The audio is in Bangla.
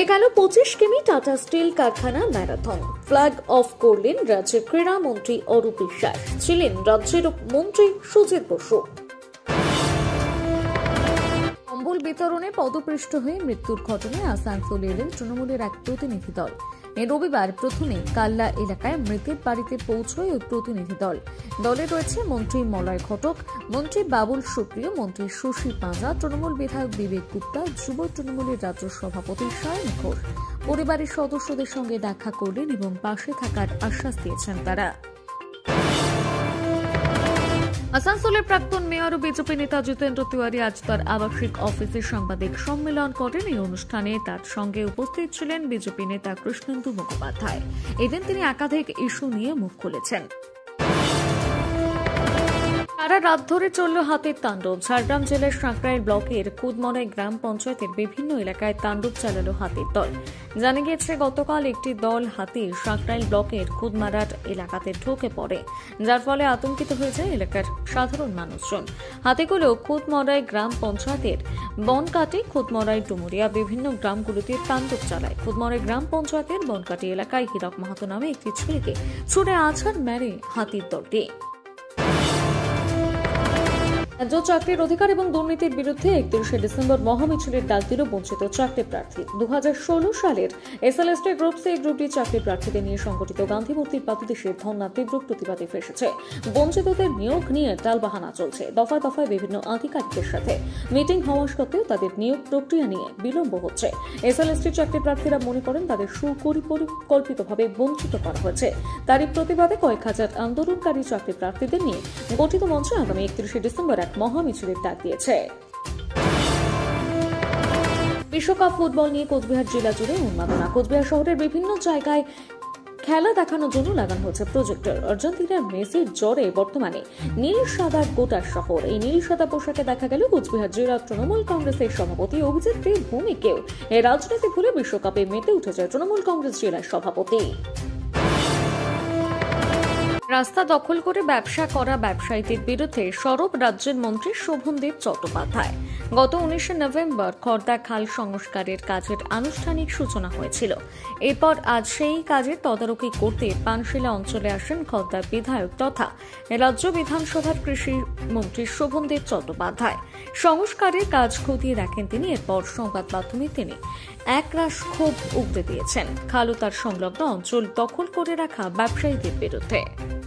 গেল 25 কিমি টাটা স্টিল কারখানা ম্যারাথন। ফ্ল্যাগ অফ করলেন রাজ্যের ক্রীড়ামন্ত্রী অরূপ বিশ্বাস, ছিলেন রাজ্যের মন্ত্রী সুজিত বসু। কম্বল বিতরণে পদপৃষ্ট হয়ে মৃত্যুর ঘটনায় আসানসোলে এলেন তৃণমূলের এক প্রতিনিধি দল। রবিবার প্রথমে কাল্লা এলাকায় মৃতের বাড়িতে পৌঁছয় ওই প্রতিনিধি দল। দলে রয়েছে মন্ত্রী মলয় ঘটক, মন্ত্রী বাবুল সুপ্রিয়, মন্ত্রী শশী পাঁজা, তৃণমূল বিধায়ক বিবেক গুপ্তা, যুব তৃণমূলের রাজ্য সভাপতি সায়ন ঘোষ। পরিবারের সদস্যদের সঙ্গে দেখা করলেন এবং পাশে থাকার আশ্বাস দিয়েছেন তারা। আসানসোলের প্রাক্তন মেয়র ও বিজেপি নেতা জিতেন্দ্র তিওয়ারি আজ তার আবাসিক অফিসে সাংবাদিক সম্মেলন করেন। এই অনুষ্ঠানে তার সঙ্গে উপস্থিত ছিলেন বিজেপি নেতা কৃষ্ণেন্দু মুখোপাধ্যায়। এদিন তিনি একাধিক ইস্যু নিয়ে মুখ খুলেছেন। সারা রাত ধরে চলল হাতির তাণ্ডব। ঝাড়গ্রাম জেলার সাঁকরাইল ব্লকের কুদমরাই গ্রাম পঞ্চায়েতের বিভিন্ন এলাকায় তাণ্ডব চালালো হাতির দল। জানা গিয়েছে, গতকাল একটি দল হাতি সাঁকরাইল ব্লকের কুদমারাট এলাকাতে ঢুকে পড়ে, যার ফলে আতঙ্কিত হয়ে যায় এলাকার সাধারণ মানুষজন। হাতিগুলো কুদমরাই গ্রাম পঞ্চায়েতের বনকাটি, কুদমরাই ডুমুরিয়া বিভিন্ন গ্রামগুলোতে তাণ্ডব চালায়। কুদমরাই গ্রাম পঞ্চায়েতের বনকাটি এলাকায় হীরক মাহাতো নামে একটি ছেলেকে ছুড়ে আছাড় মেরে হাতির দলটি। রাজ্য চাকরির অধিকার এবং দুর্নীতির বিরুদ্ধে 31শে ডিসেম্বর মহামিছিলের ডাক দিল বঞ্চিত চাকরি প্রার্থী। 2016 সালের SLST group C group D চাকরি প্রার্থীদের নিয়ে সংগঠিত গান্ধী মূর্তির পাদদেশে ধর্ণা তীব্র প্রতিবাদে ফেসেছে। বঞ্চিতদের নিয়োগ নিয়ে টালবাহানা চলছে। দফায় দফায় বিভিন্ন আধিকারিকদের সাথে মিটিং হওয়া সত্ত্বেও তাদের নিয়োগ প্রক্রিয়া নিয়ে বিলম্ব হচ্ছে। এসএলএসটি চাকরি প্রার্থীরা মনে করেন তাদের সুপরিকল্পিতভাবে বঞ্চিত করা হয়েছে। তারই প্রতিবাদে কয়েক হাজার আন্দোলনকারী চাকরি প্রার্থীদের নিয়ে গঠিত মঞ্চ আগামী 31শে ডিসেম্বর মহামিছিলের ডাক দিয়েছে। বিশ্বকাপ ফুটবল নিয়ে কোচবিহার জেলা জুড়ে উন্মাদনা। কোচবিহার শহরের বিভিন্ন জায়গায় খেলা দেখানোর জন্য লাগানো হচ্ছে প্রজেক্টর। আর্জেন্টিনার মেসির জ্বরে বর্তমানে নীল সাদা গোটা শহর। এই নীল সাদা পোশাকে দেখা গেল কোচবিহার জেলা তৃণমূল কংগ্রেসের সভাপতি অভিজিৎ ভূমিকেও। এই রাজনীতি ভুলে বিশ্বকাপে মেতে উঠেছে তৃণমূল কংগ্রেস জেলার সভাপতি। রাস্তা দখল করে ব্যবসা করা ব্যবসায়ীদের বিরুদ্ধে সরব রাজ্যের মন্ত্রী শোভনদেব চট্টোপাধ্যায়। গত 19শে নভেম্বর খড়দা খাল সংস্কারের কাজের আনুষ্ঠানিক সূচনা হয়েছিল। এরপর আজ সেই কাজের তদারকি করতে পানশিলা অঞ্চলে আসেন খড়দার বিধায়ক তথা রাজ্য বিধানসভার কৃষি মন্ত্রী শোভনদেব চট্টোপাধ্যায়। সংস্কারের কাজ খতিয়ে দেখেন তিনি। এরপর সংবাদ মাধ্যমে তিনি একরাশ ক্ষোভ উগরে দিয়েছেন খাল ও তার সংলগ্ন অঞ্চল দখল করে রাখা ব্যবসায়ীদের বিরুদ্ধে।